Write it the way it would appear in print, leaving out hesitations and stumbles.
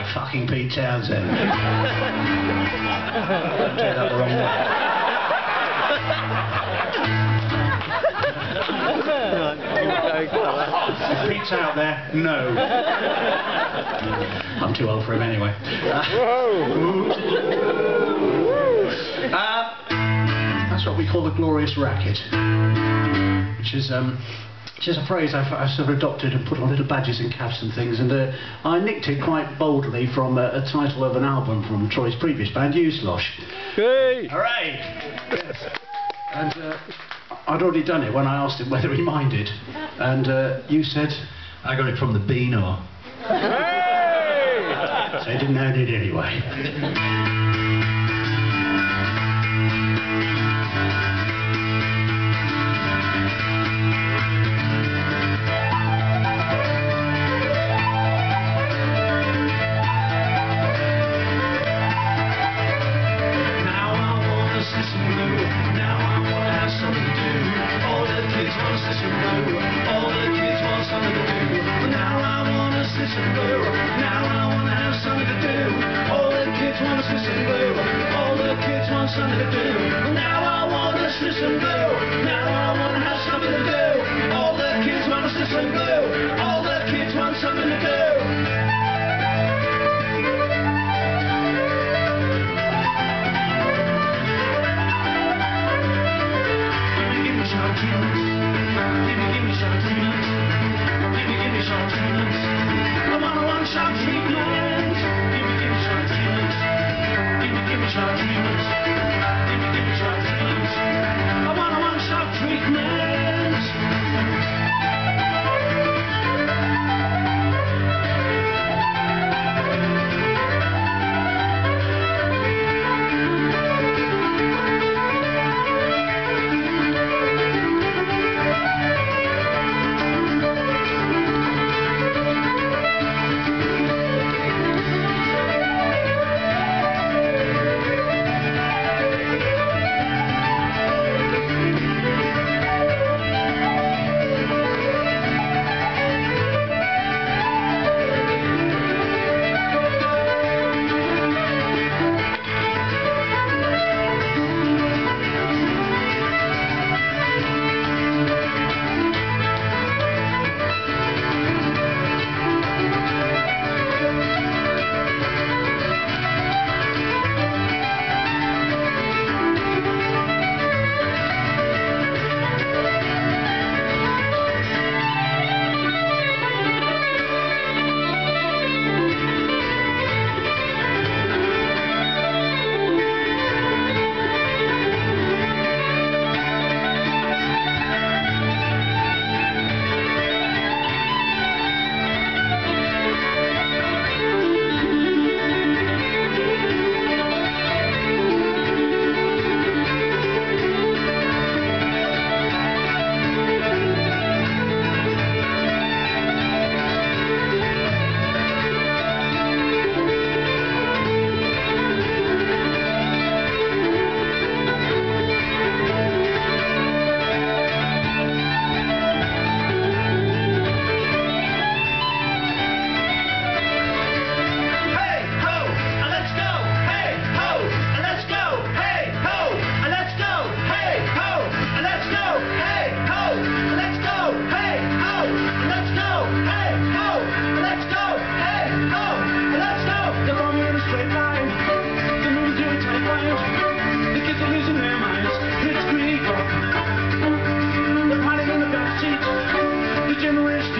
like fucking Pete Townsend. Don't take that the wrong way. If Pete's out there, no. I'm too old for him anyway. That's what we call the glorious racket, which is a phrase I sort of adopted and put on little badges and caps and things, and I nicked it quite boldly from a title of an album from Troy's previous band, Uslosh. Hey! Hooray! Yes. And I'd already done it when I asked him whether he minded, and you said, I got it from the Beano. Hey! So he didn't own it anyway. Something to do. Now I want to Siss Boom. Now I want to have something to do. All the kids want to Siss Boom. All the kids want something to do. Give me sharp treatments. Give me sharp treatments. Give me sharp treatments. I want sharp treatments. Give me sharp treatments. Give me sharp treatments. Generation